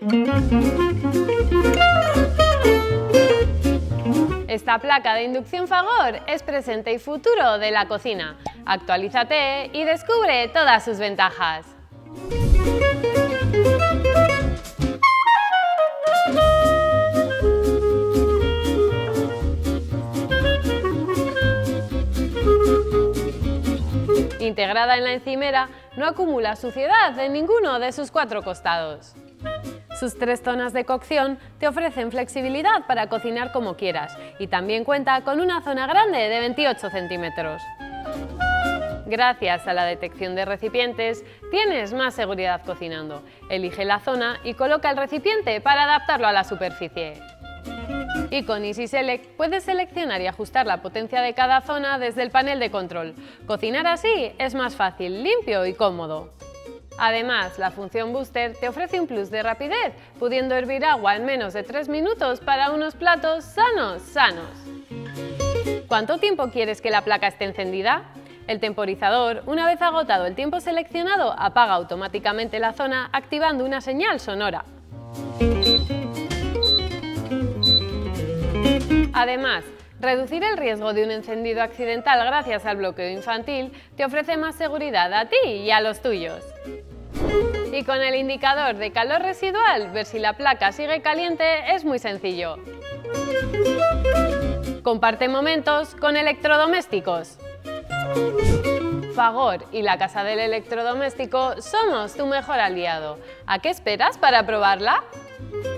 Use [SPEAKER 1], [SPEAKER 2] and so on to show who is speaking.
[SPEAKER 1] Esta placa de inducción Fagor es presente y futuro de la cocina. Actualízate y descubre todas sus ventajas. Integrada en la encimera, no acumula suciedad en ninguno de sus 4 costados. Sus 3 zonas de cocción te ofrecen flexibilidad para cocinar como quieras y también cuenta con una zona grande de 28 centímetros. Gracias a la detección de recipientes, tienes más seguridad cocinando. Elige la zona y coloca el recipiente para adaptarlo a la superficie. Y con Easy Select puedes seleccionar y ajustar la potencia de cada zona desde el panel de control. Cocinar así es más fácil, limpio y cómodo. Además, la función Booster te ofrece un plus de rapidez, pudiendo hervir agua en menos de 3 minutos para unos platos sanos. ¿Cuánto tiempo quieres que la placa esté encendida? El temporizador, una vez agotado el tiempo seleccionado, apaga automáticamente la zona activando una señal sonora. Además, reducir el riesgo de un encendido accidental gracias al bloqueo infantil te ofrece más seguridad a ti y a los tuyos. Y con el indicador de calor residual, ver si la placa sigue caliente es muy sencillo. Comparte momentos con electrodomésticos. Fagor y la Casa del Electrodoméstico somos tu mejor aliado. ¿A qué esperas para probarla?